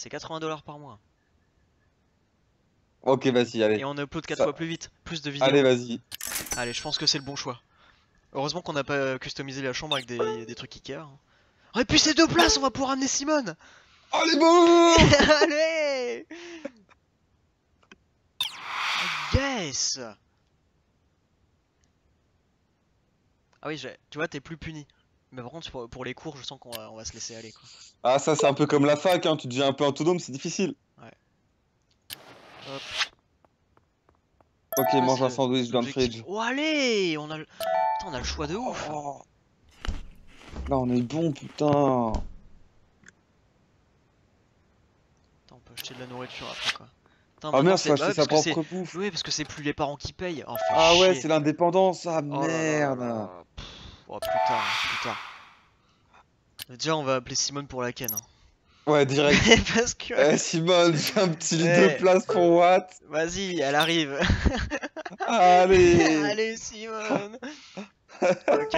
C'est 80 $ par mois. Ok, vas-y, allez. Et on upload 4 Ça- fois plus vite, plus de vidéos. Allez, vas-y. Allez, je pense que c'est le bon choix. Heureusement qu'on n'a pas customisé la chambre avec des trucs Ikea. Hein. Oh, et puis ces 2 places, on va pouvoir amener Simone. Allez, bon. Allez. Yes. Ah oui, tu vois, t'es plus puni. Mais par contre, pour les cours, je sens on va se laisser aller, quoi. Ah, ça, c'est un peu comme la fac, hein. Tu deviens un peu autonome, c'est difficile. Ouais. Hop. Ok, Ça, mange un c'est sandwich dans le l'objectif. fridge. Oh, allez, putain, on a le choix de ouf. Oh. Là, on est bon, putain. Attends, on peut acheter de la nourriture après, quoi. Putain, Ah maintenant, merde, faut acheter sa parce que propre bouffe. oui, parce que c'est plus les parents qui payent. Oh, fait Ah ouais, chier. c'est l'indépendance. Ah Oh là là là merde. là. Pff, oh, plus tard, plus tard. Déjà, on va appeler Simone pour la ken. Hein. Ouais, direct. Parce que. Eh, Simone, j'ai un petit lit de Ouais. place pour Watt. Vas-y, elle arrive. Allez. Allez, Simone. Ok.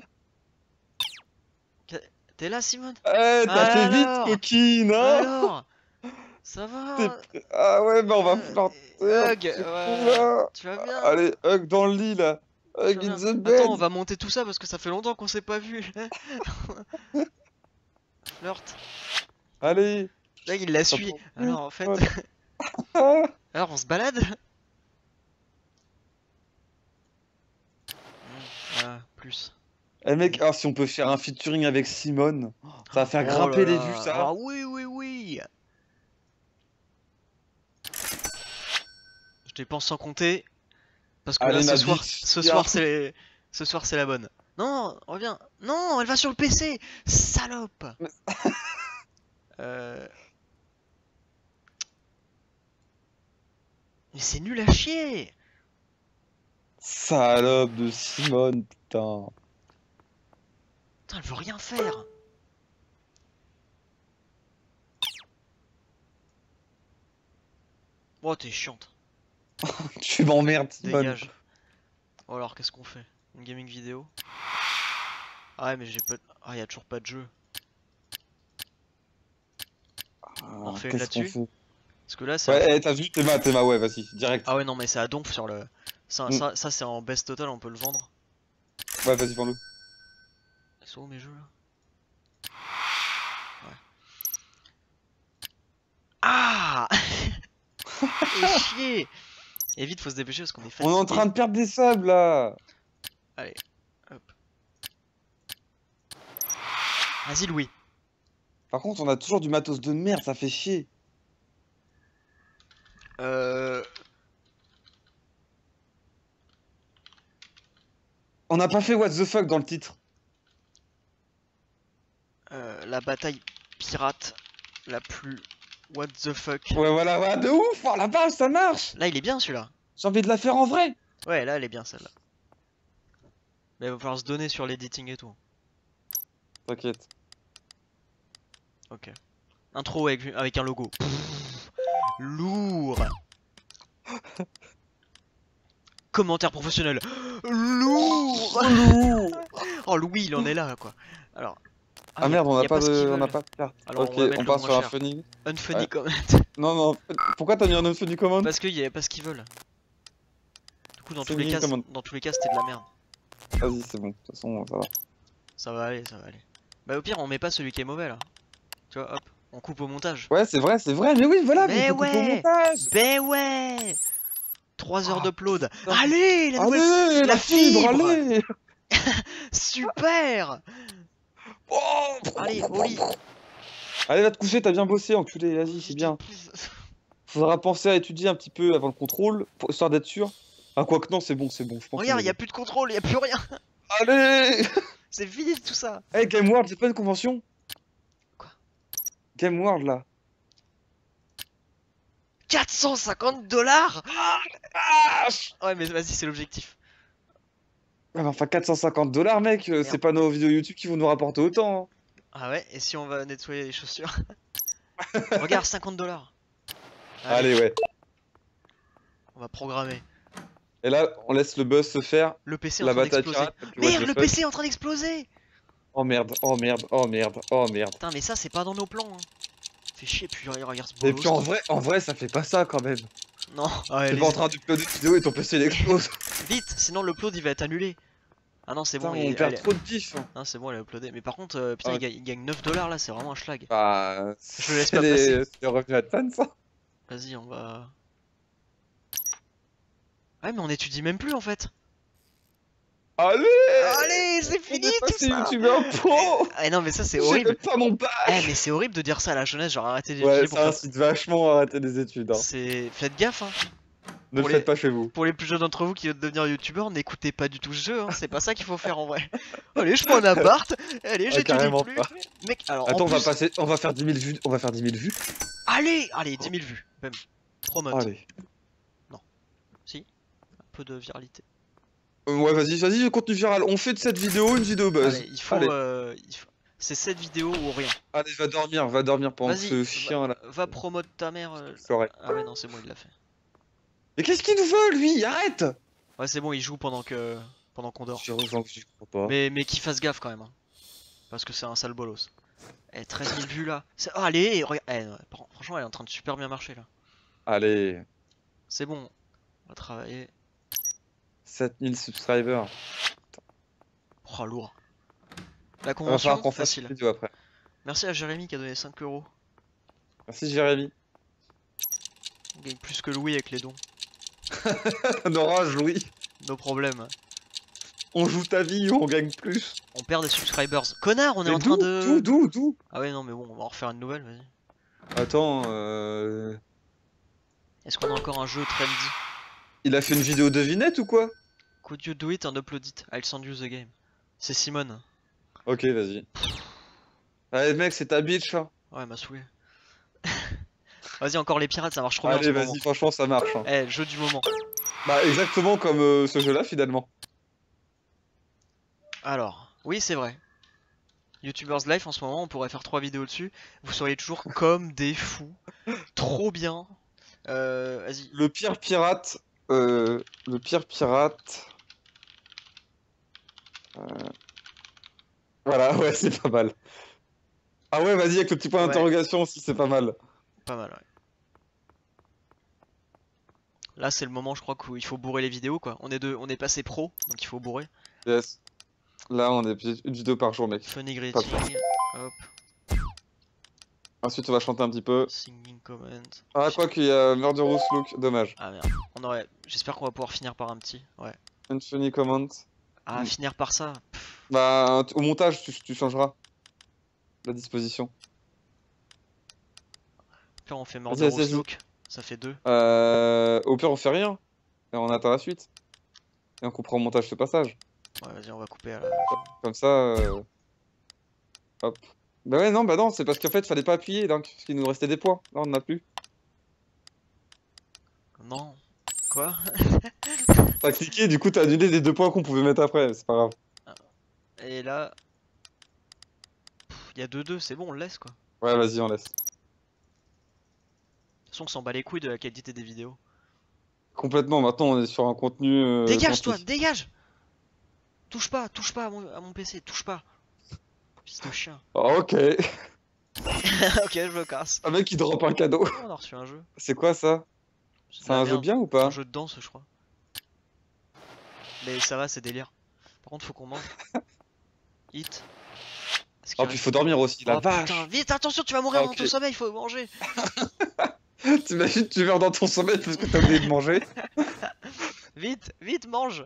T'es là, Simone? Eh, t'as fait vite, Alors? coquine, hein? Alors? Ça va? Ah ouais, bah on va flirter un Hug, petit peu, ouais. là. Tu vas bien? Allez, hug dans le lit, là. Tu Hug vas in bien? the bed. Attends, on va monter tout ça parce que ça fait longtemps qu'on s'est pas vu. Flirt. Allez. Là, il la suit. Attends. Alors, en fait. Voilà. Ah. Alors, on se balade? Voilà, plus. Eh mec, alors si on peut faire un featuring avec Simone, ça va faire Oh grimper là les vues, là. ça. Ah oui, oui, oui. Je dépense sans compter. Parce que Allez, là, ma bitch. ce Viens. soir, c'est la bonne. Non, reviens. Non, elle va sur le PC. Salope. Euh... Mais c'est nul à chier. Salope de Simone, putain. Putain, elle veut rien faire. Oh, t'es chiante. Tu m'emmerdes, Simone. Dégage. Oh, alors, qu'est-ce qu'on fait? Une gaming vidéo? Ah ouais, mais j'ai pas... Ah, y a toujours pas de jeu. On refait une Qu'est-ce qu'on là-dessus? fait? Parce que là, c'est... Ouais, t'as vu, Théma, ouais, vas-y, direct. Ah ouais, non, mais c'est à donf sur le... Ça, Mm. ça c'est en best total, on peut le vendre. Ouais, vas-y, vends-le. Ils sont où mes jeux, là? Ouais. Ah. Et chier. Et vite, faut se dépêcher parce qu'on est fatigué. On est en train de perdre des sables, là. Allez, hop. Vas-y, Louis. Par contre, on a toujours du matos de merde, ça fait chier. On n'a pas fait what the fuck dans le titre. La bataille pirate la plus what the fuck. Ouais, voilà, ouais, de ouf, oh la vache, ça marche. Là, il est bien celui-là. J'ai envie de la faire en vrai. Ouais, là, elle est bien celle-là. Mais il va falloir se donner sur l'editing et tout. T'inquiète. Ok. Intro avec un logo. Pff, lourd. Commentaire professionnel. Lourd. Oh, Louis, il en est là, quoi. Alors. Ah merde, on y n'a a pas ce qu'ils de... On n'a veulent. pas de carte. Alors, Ok, on va mettre on le passe moins sur un cher. funny. Unfunny Ouais. comment. Non, non, pourquoi t'as mis un unfunny command? Parce qu'il y a pas ce qu'ils veulent. Du coup, dans tous les Funny cas, command. c'était de la merde. Vas-y, c'est bon, de toute façon, ça va. Ça va aller, ça va aller. Bah au pire, on met pas celui qui est mauvais là. Tu vois, hop, on coupe au montage. Ouais, c'est vrai, mais oui, voilà, mais Mais il faut couper au ouais. montage. Ben ouais. 3 heures Ah, d'upload. putain. Allez, la nouvelle... Allez, la fibre, allez. Super. Oh. Allez, au lit. Allez, va te coucher, t'as bien bossé, enculé, vas-y, c'est bien. Faudra penser à étudier un petit peu avant le contrôle, histoire d'être sûr. Ah, quoique non, c'est bon, je pense. Regarde, y a plus de contrôle, y a plus rien. Allez. C'est fini tout ça. Hey, Game World, c'est pas une convention? Quoi? Game World, là. 450 $. Ah. Ouais, mais vas-y, c'est l'objectif. Ouais, mais enfin, 450 $, mec, c'est pas nos vidéos YouTube qui vont nous rapporter autant. Hein. Ah ouais, et si on va nettoyer les chaussures? Regarde, 50 $. Allez, ouais. On va programmer. Et là, on laisse le buzz se faire. Le PC est La en train bataille d'exploser. pirate. Merde, le PC est en train d'exploser. Oh merde, oh merde, oh merde, oh merde. Putain, mais ça, c'est pas dans nos plans. Hein. Fais chier, puis regarde ce Et bolos. puis en vrai, ça fait pas ça quand même. Non, ah, T'es pas en train d'uploader une vidéo et ton PC il explose. vite, sinon l'upload il va être annulé. Ah non, c'est Putain, bon, on perd trop de pif. non, c'est bon, elle est uploadée. Mais par contre, putain, Ah, il gagne 9 dollars là, c'est vraiment un schlag. bah, Je le laisse pas passer. c'est les revenus de fans ça. Vas-y, on va. Ouais, mais on étudie même plus en fait. Allez, Allez, c'est on fini est tout passé ça. youtubeur pro. Ah non, mais ça c'est J'ai horrible. même pas mon bac. Eh, mais c'est horrible de dire ça à la jeunesse, genre arrêtez Ouais, d'étudier pour ça faire. incite vachement à arrêter des études. Hein. C'est. Faites gaffe, hein. Ne le Pour faites pas chez vous. Pour les plus jeunes d'entre vous qui veulent devenir youtubeurs, n'écoutez pas du tout ce jeu, hein. C'est pas ça qu'il faut faire en vrai. Allez, je prends un appart. Allez, Ah, j'étudie carrément plus. pas. Mec, alors. Attends, en plus... on va faire 10 000 vues. On va faire 10 000 vues. Allez, 10 000 vues. Même. Promote. Allez. Si. Un peu de viralité. Ouais, vas-y, contenu viral. On fait de cette vidéo une vidéo buzz. Allez, il faut. C'est cette vidéo ou rien. Allez, va dormir pendant que ce Vas-y, chien là. va promote ta mère. Soirée. Ah ouais, non, c'est bon, il l'a fait. Mais qu'est-ce qu'il nous veut lui? Arrête! Ouais, c'est bon, il joue pendant qu'on dort. Je crois pas. Mais qu'il fasse gaffe quand même. Hein. Parce que c'est un sale bolos. Eh, 13 000 vues là. Oh, allez, regarde. Eh, ouais, franchement, elle est en train de super bien marcher là. Allez, C'est bon. On va travailler. 7000 subscribers. Oh, lourd. La On va convention, falloir qu'on fasse facile. une vidéo après. Merci à Jérémy qui a donné 5 euros. Merci Jérémy. On gagne plus que Louis avec les dons. Orange, Louis. Nos problèmes. On joue ta vie ou on gagne plus. On perd des subscribers. Connard, on est Mais en train de. D'où? Ah ouais, non, mais bon, on va en refaire une nouvelle, vas-y. Attends, Est-ce qu'on a encore un jeu trendy? il a fait une vidéo devinette ou quoi? Could you do it and upload it? I'll send you the game. C'est Simone. Ok, vas-y. Allez mec, c'est ta bitch là. Ouais, elle m'a saoulé. Vas-y, encore les pirates, ça marche trop bien en Allez, ce vas-y, moment. franchement, ça marche. Hein. Eh, jeu du moment. Bah, exactement comme ce jeu-là finalement. Alors, oui, c'est vrai. YouTubers Life en ce moment, on pourrait faire 3 vidéos dessus. Vous seriez toujours comme des fous. Trop bien. Vas-y. Le pire pirate. Le pire pirate. Voilà, ouais, c'est pas mal. Ah ouais, vas-y, avec le petit point Ouais. d'interrogation aussi, c'est pas mal. Pas mal, ouais. Là, c'est le moment, je crois, où il faut bourrer les vidéos, quoi. On est passé pro, donc il faut bourrer. Yes. Là, on est une vidéo par jour, mec. Funny greeting. Pas trop. Hop. Ensuite, on va chanter un petit peu. Singing comment. Ah, quoi qu'il y a Murderous Look, dommage. Ah merde. J'espère qu'on va pouvoir finir par un petit. Ouais. Funny comment. Ah, finir par ça. Pff. Bah, au montage, tu changeras la disposition. Puis on fait Vas-y, Murderous vas-y. Look. Ça fait 2. Au pire, on fait rien. Et on attend la suite. Et on coupera au montage ce passage. Ouais, vas-y, on va couper à la. Comme ça. Hop. Bah non, c'est parce qu'en fait, fallait pas appuyer, donc, parce qu'il nous restait des points. Là, on en a plus. Non. Quoi? T'as cliqué, du coup, t'as annulé les 2 points qu'on pouvait mettre après, c'est pas grave. Et là. Il y a 2-2, c'est bon, on le laisse quoi. De Ouais, vas-y, on laisse. toute façon, on s'en bat les couilles de la qualité des vidéos. Complètement, maintenant, on est sur un contenu. Dégage-toi, quanti. dégage! Touche pas à mon PC, touche pas. Fils de chien. Ah, ok. Ok, je me casse. Un mec qui drop un cadeau. Oh, on a reçu un jeu. C'est quoi ça? C'est un jeu bien ou C'est pas? un jeu de danse, je crois. Mais ça va, c'est délire. Par contre, faut qu'on mange. Hit. Est-ce qu'il Oh, puis reste- faut dormir aussi, la Oh, vache! putain, vite, attention, tu vas mourir Ah, dans ok. ton sommeil, il faut manger. T'imagines, tu meurs dans ton sommeil parce que t'as oublié de manger? Vite, vite, mange.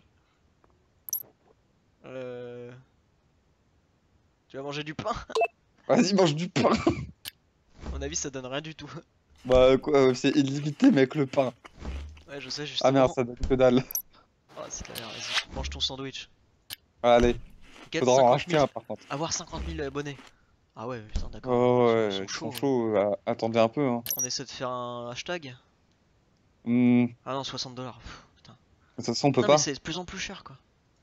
Tu vas manger du pain. Vas-y, mange du pain! À mon avis, ça donne rien du tout. Bah, quoi, c'est illimité, mec, le pain. Ouais, je sais, justement. Ah merde, ça donne que dalle. Oh, c'est de la merde, vas-y, mange ton sandwich. Allez, Get faudra en 50 racheter 000. un par contre. Avoir 50 000 abonnés. Ah ouais, putain, d'accord. Oh Ils ouais, sont ils chauds, sont chauds, bah, attendez un peu, hein. On essaie de faire un hashtag. Hmm, Ah non, 60 $. Putain. de toute façon, on peut Non, pas. mais c'est de plus en plus cher, quoi.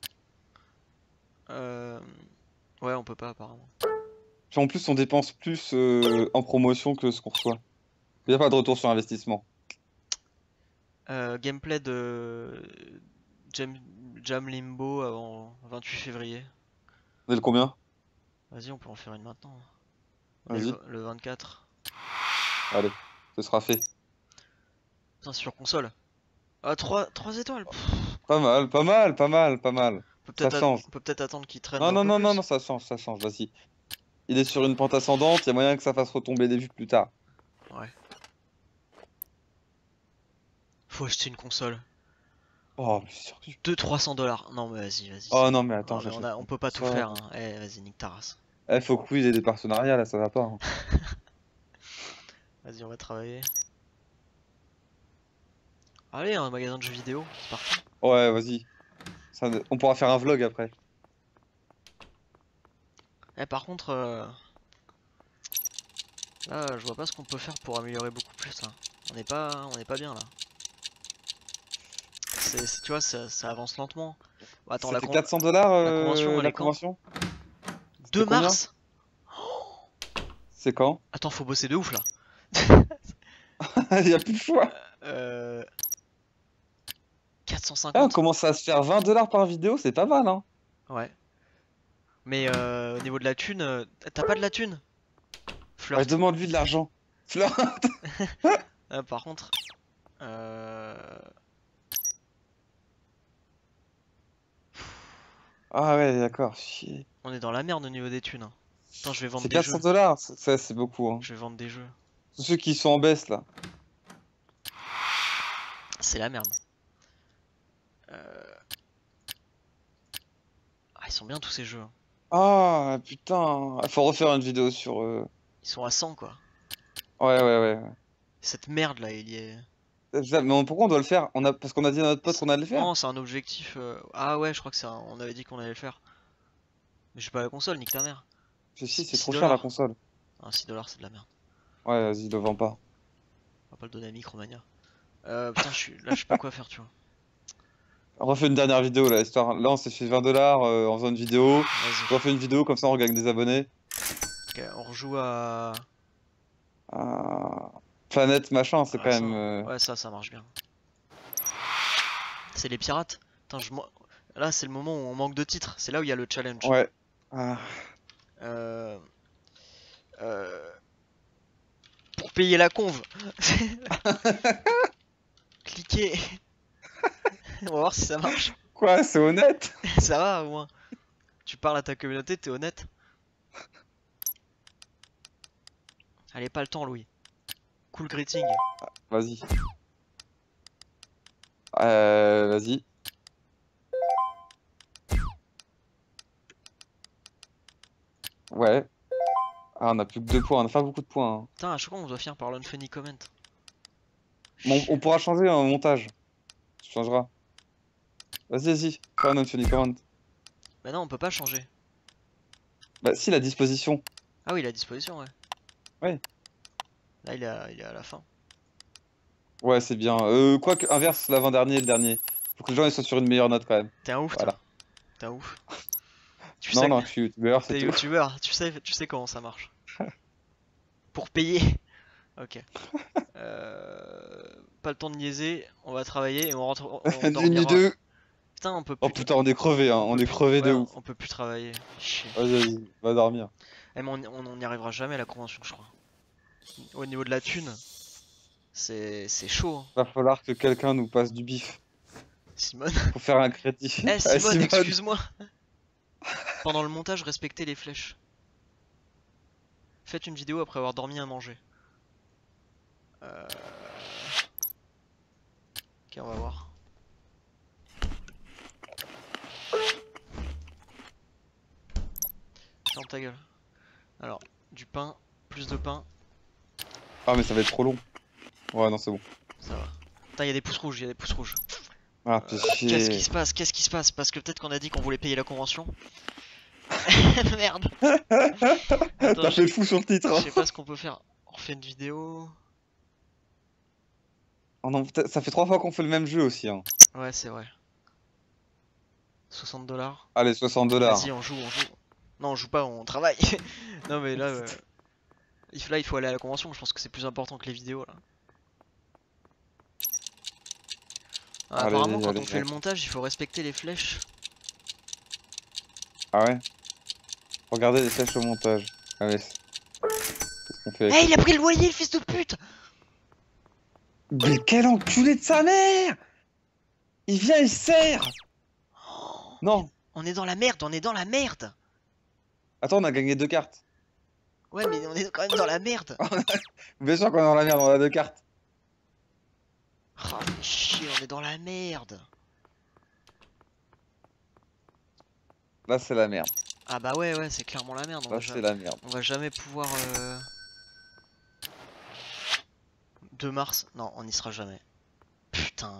Ouais, on peut pas, apparemment. Puis en plus, on dépense plus en promotion que ce qu'on reçoit. Il n'y a pas de retour sur investissement. Gameplay de Jam Limbo avant 28 février. On est le combien? Vas-y, on peut en faire une maintenant. Vas-y. Le 24. Allez, ce sera fait. Putain, sur console. Ah, 3 étoiles. Pas mal, pas mal, pas mal, pas mal. Ça change. On peut peut-être attendre qu'il traîne Non, un non, peu non, non, non, plus. ça change, vas-y. Il est sur une pente ascendante, il y a moyen que ça fasse retomber les vues plus tard. Ouais. Faut acheter une console. Oh, mais sûr que 200-300 $. Non, mais vas-y. Oh non, mais attends, Ah, mais j'achète on une peut pas tout console. faire, hein. Eh, vas-y, nique ta race. Eh, faut que Wiz ait des partenariats, là, ça va pas, hein. Vas-y, on va travailler. Allez, un magasin de jeux vidéo, c'est parti. Ouais, vas-y. On pourra faire un vlog après. Eh, par contre, là, je vois pas ce qu'on peut faire pour améliorer beaucoup plus, là. On n'est pas bien, là. Tu vois, ça avance lentement. Bon, attends, C'était 400 $ la convention, elle la est quand? convention? 2 C'était combien? mars? C'est quand? Attends, faut bosser de ouf, là. Il y a plus de choix. Euh... Ah, on 450? commence à se faire 20 $ par vidéo, c'est pas mal, hein. Ouais. Mais au niveau de la thune, t'as pas de la thune? Ouais, Flirt. demande-lui de l'argent. Fleur. Par contre, euh... Ah ouais, d'accord, chier. on est dans la merde au niveau des thunes, hein. Attends, je vais vendre C'est des 400 jeux. dollars, ça c'est beaucoup, hein. Je vais vendre des jeux. Tous ceux qui sont en baisse là. C'est la merde. Euh... Ah, ils sont bien tous ces jeux, hein. Ah putain, il faut refaire une vidéo sur. Ils sont à 100, quoi. Ouais. Cette merde là, il y est. Mais pourquoi on doit le faire? Parce qu'on a dit à notre pote qu'on allait le faire. Non, c'est un objectif. Ah ouais, je crois que on avait dit qu'on allait le faire. Mais j'ai pas la console, nique ta mère. Si, c'est 6 trop cher la dollars. console. Ah, 6 dollars, c'est de la merde. Ouais, vas-y, le vends pas. On va pas le donner à Micromania. Putain, là, je sais pas quoi faire, tu vois. On refait une dernière vidéo là, histoire. Là, on s'est fait 20 $ en faisant une vidéo. On Vas-y. refait une vidéo, comme ça on regagne des abonnés. Ok, on rejoue à. Planète machin, c'est À quand ça, même. hein. Ouais, ça marche bien. C'est les pirates. Putain, là, c'est le moment où on manque de titres. C'est là où il y a le challenge. Ouais. Ah. Euh... euh, Pour payer la conve. Cliquez. On va voir si ça marche. Quoi, c'est honnête? Ça va au moins. Tu parles à ta communauté, t'es honnête. Allez, pas le temps, Louis. Cool greeting. Vas-y. Vas-y. Ouais. Ah, on a plus que 2 points, on a pas beaucoup de points, hein. Putain, à chaque fois on doit finir par l'unfunny comment. Bon, on pourra changer en montage. Tu changeras. Vas-y. Fais un unfunny comment. Bah non, on peut pas changer. Bah si, la disposition. Ah oui, il est à disposition, ouais. Ouais. Là, il est à la fin. Ouais, c'est bien. Quoique, inverse l'avant-dernier et le dernier. Faut que les gens ils soient sur une meilleure note quand même. T'es un ouf, Voilà. toi. T'es un ouf. Tu Non, sais, je suis youtubeur, c'est t'es tout. youtubeur, tu sais comment ça marche. Pour payer. Ok. Pas le temps de niaiser, on va travailler et on Ni ni dormira. deux. Putain, on peut Oh plus. putain, on est crevé, hein. On Peut est plus. crevé Ouais, de ouf. on peut plus travailler. Chier. Vas-y, va dormir. Eh, mais on n'y arrivera jamais à la convention, je crois. Au niveau de la thune, c'est chaud, hein. Va falloir que quelqu'un nous passe du bif. Simone. Faut faire un crédit. Eh, Ah, Simone, excuse-moi. Pendant le montage, respectez les flèches. Faites une vidéo après avoir dormi et mangé. Ok, on va voir. Ferme ta gueule. Alors, du pain, plus de pain, Ah, mais ça va être trop long. Ouais, non, c'est bon. ça va. Putain, il y a des pouces rouges, il y a des pouces rouges. Ah, fais Qu'est-ce chier. qui se passe? Qu'est-ce qui se passe? Parce que peut-être qu'on a dit qu'on voulait payer la convention. Merde. Attends, T'as fait le fou sur le titre, je hein. sais pas ce qu'on peut faire. On refait une vidéo. Oh non, ça fait 3 fois qu'on fait le même jeu aussi, hein. Ouais, c'est vrai. 60 $. Allez, 60 $. Vas-y, on joue. Non, on joue pas, on travaille. Non, mais là, il faut aller à la convention. Je pense que c'est plus important que les vidéos là. Ah, Allez, apparemment, quand allez, on fait le montage, il faut respecter les flèches. Ah ouais? Regardez les flèches au montage. Allez. qu'on fait. Eh, il a pris le loyer, le fils de pute! Mais quel enculé de sa mère! Il vient, il sert! Oh, Non! on est dans la merde, on est dans la merde! Attends, on a gagné 2 cartes. Ouais, mais on est quand même dans la merde! Bien sûr qu'on est dans la merde, on a 2 cartes. Oh, mais chier, on est dans la merde! Là, c'est la merde. Ah bah ouais, ouais, c'est clairement la merde. Là, c'est la merde. On va jamais pouvoir... 2 mars? Non, on n'y sera jamais. Putain.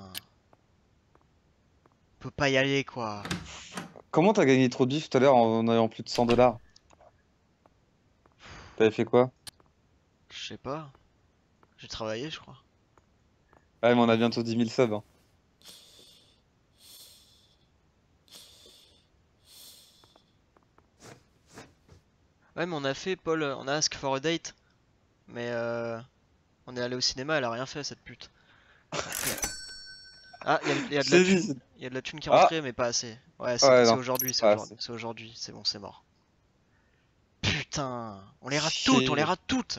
On peut pas y aller, quoi. Comment t'as gagné trop de bif tout à l'heure en ayant plus de 100 $? T'avais fait quoi? Je sais pas. J'ai travaillé, je crois. Ouais, mais on a bientôt 10 000 subs. Hein. Ouais, mais on a fait, Paul, on a ask for a date. Mais on est allé au cinéma, elle a rien fait, cette pute. Ah, il y a de la thune. Il y a de la thune qui est rentrée, mais pas assez. Ouais, c'est aujourd'hui, c'est aujourd'hui. C'est bon, c'est mort. Putain, on les rate toutes, on les rate toutes.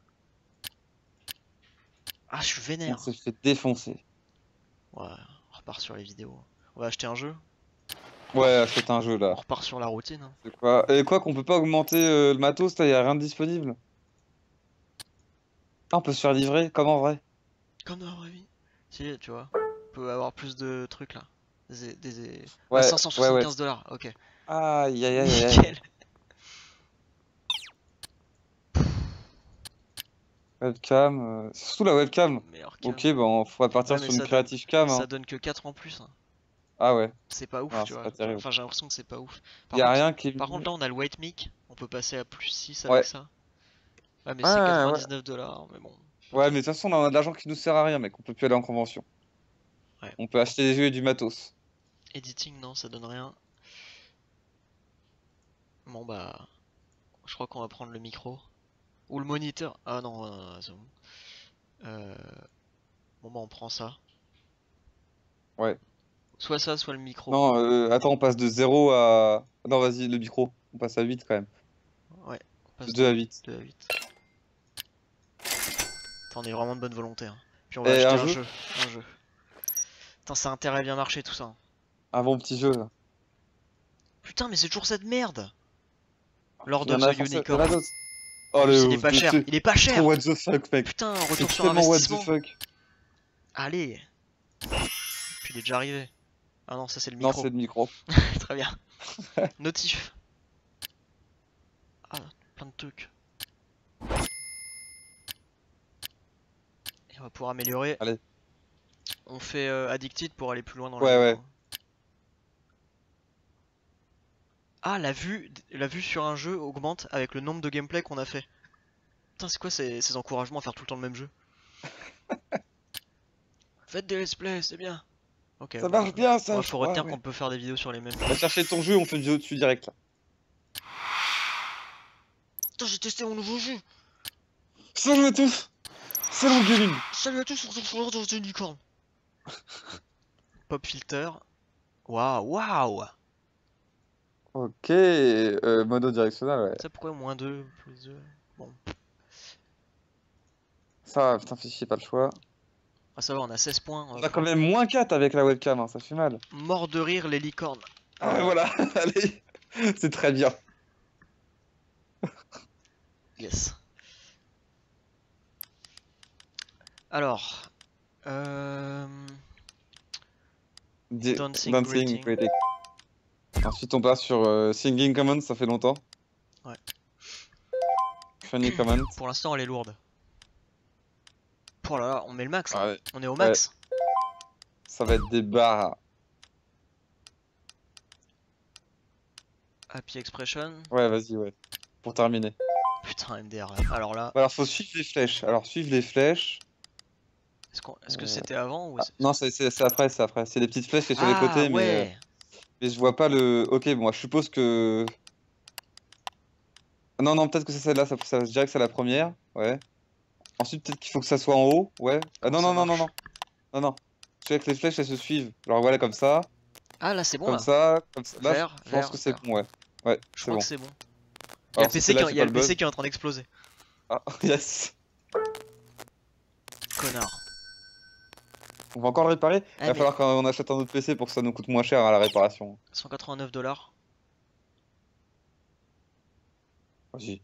Ah, je suis vénère. On s'est fait défoncer. Ouais, on repart sur les vidéos. On va acheter un jeu. Ouais, achète un jeu là. On repart sur la routine. Hein. C'est quoi? Et quoi qu'on peut pas augmenter le matos, là, y a rien de disponible. Ah, on peut se faire livrer, comme en vrai. Comme dans la vraie vie. Si, tu vois. On peut avoir plus de trucs là. Ouais, 575 $, ok. Aïe aïe aïe aïe. Nickel. Webcam, c'est surtout la webcam. Ok, bah on va partir sur une creative cam. Ça donne que 4 en plus. Hein. Ah ouais. C'est pas ouf, Non, tu vois. Enfin, j'ai l'impression que c'est pas ouf. Rien qui est... Par contre, là, on a le white mic. On peut passer à plus 6 Ouais. avec ça. Ouais, mais c'est 99 $, mais bon. Ouais, mais de toute façon, on a de l'argent qui nous sert à rien, mec. On peut plus aller en convention. Ouais. On peut acheter des jeux et du matos. Editing, non, ça donne rien. Bon, bah. Je crois qu'on va prendre le micro. Ou le moniteur. Ah non, c'est bon. Bon, bah, on prend ça. Ouais. Soit ça, soit le micro. Non, attends, on passe de 0 à... Non, vas-y, le micro. On passe à 8 quand même. Ouais. On passe de 2 à 8. 2 à 8. Attends, on est vraiment de bonne volonté. Hein. Puis on va acheter un jeu. Un jeu. Putain, ça a intérêt à bien marcher tout ça. Un bon petit jeu là. Putain, mais c'est toujours cette merde. Lord of the Unicorn. Oh, il est pas cher, il est pas cher. Trop what the fuck, mec. Putain, retour sur investissement. What the fuck. Allez. Puis il est déjà arrivé. Ah non, ça c'est le micro. Non, c'est le micro. Très bien. Notif. Ah, plein de trucs. Et on va pouvoir améliorer. Allez. On fait Addicted pour aller plus loin dans la vidéo. Ah, la vue sur un jeu augmente avec le nombre de gameplay qu'on a fait. Putain, c'est quoi ces encouragements à faire tout le temps le même jeu? Faites des let's play, c'est bien. Ok. Ça marche bien, ça. Faut retenir qu'on peut faire des vidéos sur les mêmes. Va chercher ton jeu, on fait une vidéo dessus direct là. Putain, j'ai testé mon nouveau jeu. Salut à tous. C'est Long Gaming. Salut à tous, on se retrouve dans une licorne. Pop filter. Waouh. Ok, mono directionnel, ouais. Ça pourquoi moins 2, plus 2. Bon. Ça, putain, fais chier, pas le choix. Ah, ça va, on a 16 points. On a quand même moins 4 avec la webcam, hein, ça fait mal. Mort de rire, les licornes. Ah, voilà, allez, c'est très bien. Yes. Alors. Dancing Greeting. Ensuite, on passe sur Singing Command, ça fait longtemps. Ouais. Funny Command. Pour l'instant, elle est lourde. Oh là là, on met le max. Ah ouais. On est au max. Ouais. Ça va être des barres. Happy Expression. Ouais, vas-y, ouais. Pour terminer. Putain, MDR. Alors là. Alors, faut suivre les flèches. Alors, suivre les flèches. Est-ce que c'était avant ou non, c'est après, c'est après. C'est des petites flèches qui sont sur les côtés, ouais. mais je vois pas le. Ok, bon, moi, je suppose que. Non, peut-être que c'est celle-là, je dirais que c'est la première, ouais. Ensuite, peut-être qu'il faut que ça soit en haut, ouais. Ah non. Je sais que les flèches, elles se suivent. Alors voilà, comme ça. Ah là, c'est bon, comme ça. Là, je pense que c'est bon, ouais. Ouais, je crois que c'est bon. Il y a le PC qui est en train d'exploser. Ah, yes. Connard. On va encore le réparer? Il Eh va mais falloir qu'on achète un autre PC pour que ça nous coûte moins cher à la réparation. 189 $. Vas-y.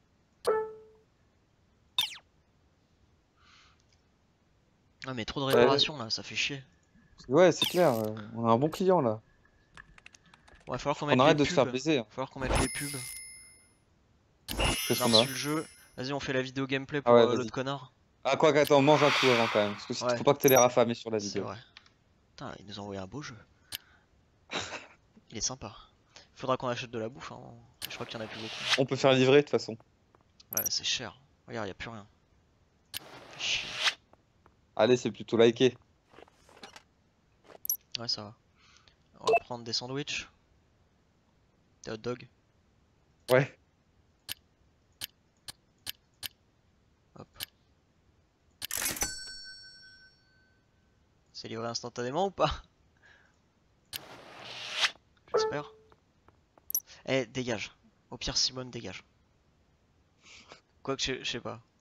Ah mais trop de Ouais, réparation là, ça fait chier. ouais, c'est clair. On a un bon client là. Ouais, falloir qu'on Faut qu'on mette les arrête de se faire pubs. baiser, hein. Falloir qu'on mette les pubs. Qu'est-ce J'ai qu'on a? reçu le jeu. Vas-y, on fait la vidéo gameplay Ah pour ouais, vas-y. l'autre connard. Ah, quoi qu'attends, mange un coup avant quand même. Parce que Ouais, faut pas que t'aies l'air affamé sur la c'est vidéo. vrai. Putain, il nous a envoyé un beau jeu. Il est sympa. Faudra qu'on achète de la bouffe, hein. Je crois qu'il y en a plus beaucoup. On peut faire livrer de toute façon. Ouais, c'est cher. Regarde, y a plus rien. Fait chier. Allez, c'est plutôt liké. Ouais, ça va. On va prendre des sandwichs. Des hot dogs. Ouais. Hop. C'est livré instantanément ou pas? J'espère. Eh, dégage. Au pire, Simone, dégage. Quoique, je sais pas.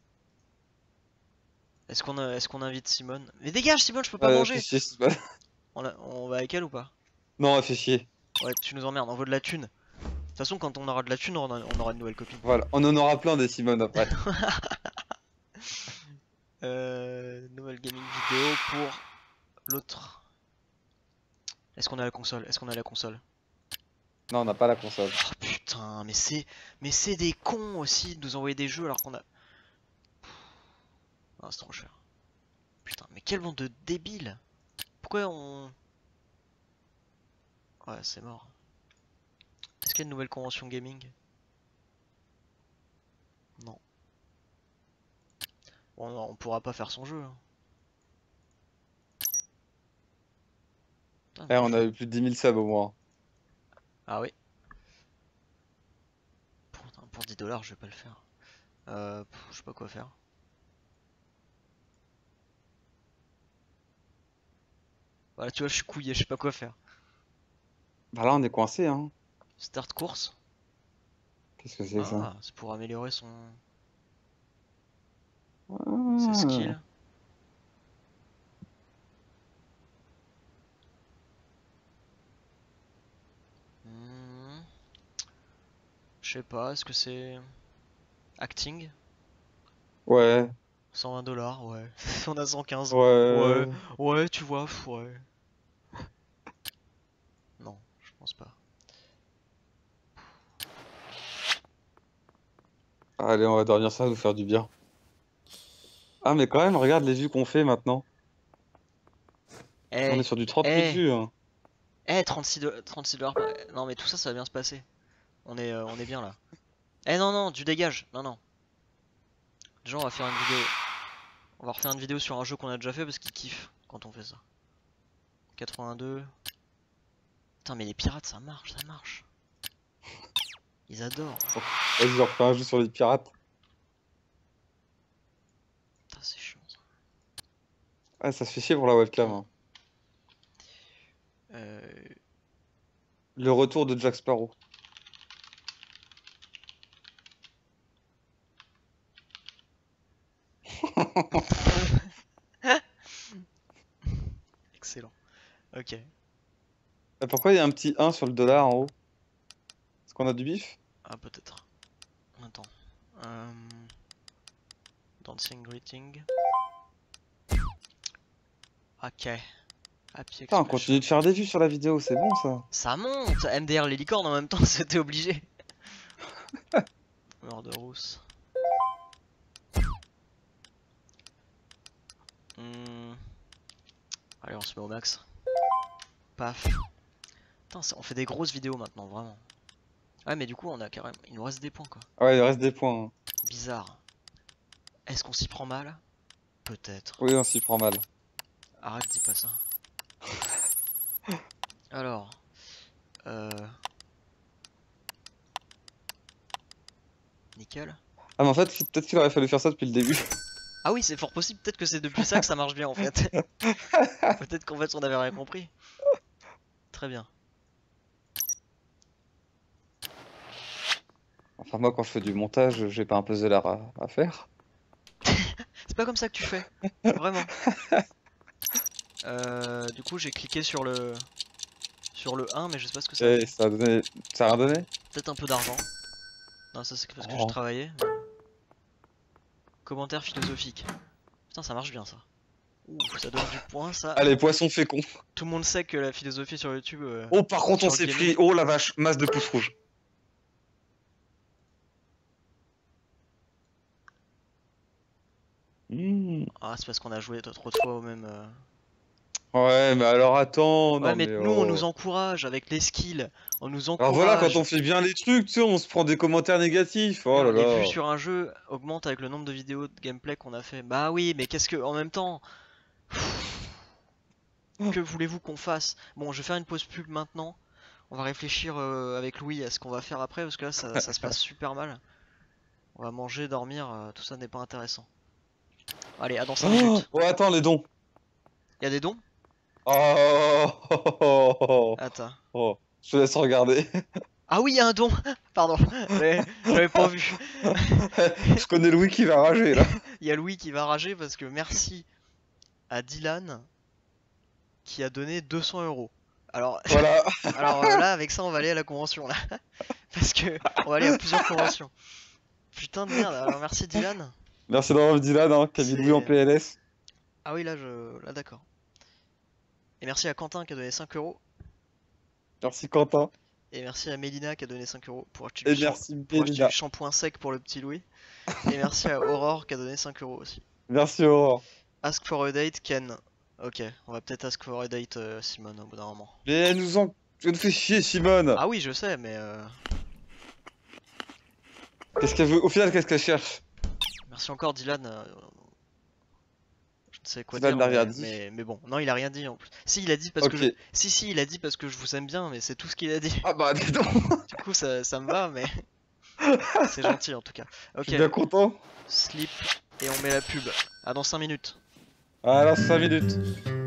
Est-ce qu'on invite Simone? Mais dégage, Simone, je peux pas Fais manger! chier, c'est pas- On va avec elle ou pas? Non, fais chier. Ouais, tu nous emmerdes, on veut de la thune. De toute façon, quand on aura de la thune, on aura une nouvelle copine. Voilà, on en aura plein des Simone après. Nouvelle gaming vidéo pour l'autre. Est-ce qu'on a la console? Est-ce qu'on a la console? Non, on n'a pas la console. Oh putain, mais c'est des cons aussi de nous envoyer des jeux alors qu'on a. Ah, c'est trop cher. Putain, mais quel bande de débiles! Pourquoi on. Ouais, c'est mort. Est-ce qu'il y a une nouvelle convention gaming? Non. Bon, non, on pourra pas faire son jeu, hein. Putain, Eh, mais on a eu plus de 10 000 subs au moins. ah oui. Pour 10 $, je vais pas le faire. Je sais pas quoi faire. Voilà, tu vois, je suis couillé, je sais pas quoi faire. Bah là, on est coincé, hein. Start course. Qu'est-ce que c'est que ça? Ah, c'est pour améliorer ses Ah. skills. Hmm, je sais pas, est-ce que c'est acting? Ouais, 120 $, ouais. On a 115. Ouais, ouais. ouais, tu vois, ouais. Non, je pense pas. Allez, on va dormir, ça va nous faire du bien. Ah, mais quand même, regarde les vues qu'on fait maintenant. On est Eh, sur du 30 000 eh, vues, hein. 36 $. Non, mais tout ça, ça va bien se passer. On est bien là. Eh non, non, du dégage. Non, non. Déjà, on va faire une vidéo. On va refaire une vidéo sur un jeu qu'on a déjà fait parce qu'ils kiffent quand on fait ça. 82. Putain, mais les pirates, ça marche, ça marche. Ils adorent. Vas-y, j'en refais un jeu sur les pirates. Putain, c'est chiant ça. Ah, ça se fait chier pour la webcam, hein. Euh... Le retour de Jack Sparrow. Excellent. Ok. Et pourquoi il y a un petit 1 sur le dollar en haut? Est-ce qu'on a du bif? Ah, peut-être. Attends. Euh... Dancing Greeting. Ok. Happy Putain, on Expression. continue de faire des vues sur la vidéo, c'est bon ça. Ça monte! MDR les licornes en même temps, c'était obligé. Murder Rousse. Allez, on se met au max. Paf. Putain, on fait des grosses vidéos maintenant, vraiment. Ouais, mais du coup, on a carrément. Il nous reste des points, quoi. Ah ouais, il reste des points, hein. Bizarre. Est-ce qu'on s'y prend mal? Peut-être. Oui, on s'y prend mal. Arrête, dis pas ça. Alors. Nickel. Ah, mais en fait, peut-être qu'il aurait fallu faire ça depuis le début. Ah oui, c'est fort possible. Peut-être que c'est depuis ça que ça marche bien, en fait. Peut-être qu'en fait, on avait rien compris. Très bien. Enfin, moi, quand je fais du montage, j'ai pas un puzzle à faire. pas comme ça que tu fais. Vraiment. Du coup, j'ai cliqué sur le 1, mais je sais pas ce que ça veut dire. Ça a donné... Ça a rien donné? Peut-être un peu d'argent. Non, ça c'est parce que Oh. je travaillais. Commentaire philosophique. Putain, ça marche bien ça. Ouh, ça donne du point ça. Allez, poisson fécond. Tout le monde sait que la philosophie sur YouTube. Oh, par contre, on sur s'est le pris... gaming. Oh la vache, masse de pouces rouges. Ah, c'est parce qu'on a joué trop de fois au même. Ouais, mais alors attends, Ouais, non mais mais nous on oh. nous encourage avec les skills. On nous Alors voilà, encourage. quand on fait bien les trucs, tu sais, on se prend des commentaires négatifs. Oh là Les là. vues sur un jeu augmentent avec le nombre de vidéos de gameplay qu'on a fait. Bah oui, mais qu'est-ce que. En même temps. Que voulez-vous qu'on fasse? Bon, je vais faire une pause pub maintenant. On va réfléchir avec Louis à ce qu'on va faire après parce que là ça se passe super mal. On va manger, dormir, tout ça n'est pas intéressant. Allez, à dans 5 minutes. Oh, attends, les dons. Y'a des dons? Oh. Attends. Oh. Je te laisse regarder. Ah oui, y'a un don! Pardon, j'avais pas vu. Je connais Louis qui va rager là. Y'a Louis qui va rager parce que merci à Dylan qui a donné 200 €. Alors, Voilà. alors là, avec ça, on va aller à la convention là. Parce que on va aller à plusieurs conventions. Putain de merde, alors merci Dylan. Merci d'avoir dit là, qui a mis Louis en PLS. Ah oui, là, là d'accord. Et merci à Quentin qui a donné 5 €. Merci Quentin. Et merci à Mélina qui a donné 5 € pour acheter Et du, merci pour acheter Mélina. du shampoing sec pour le petit Louis. Et merci à Aurore qui a donné 5 € aussi. Merci Aurore. Ask for a date, Ken. Ok, on va peut-être ask for a date, Simone, au bout d'un moment. Mais elle nous fait chier, Simone. Ah oui, je sais, mais Qu'est-ce qu'elle veut? Au final, qu'est-ce qu'elle cherche? merci encore Dylan. Je ne sais quoi Dylan dire, n'a rien dit. mais bon, non, il a rien dit en plus. Si, il a dit parce Ok. que si, il a dit parce que je vous aime bien, mais c'est tout ce qu'il a dit. Ah bah dis donc. Du coup, ça me va, mais c'est gentil en tout cas. Je Ok, suis bien content. sleep et on met la pub. À dans 5 minutes. Alors 5 minutes.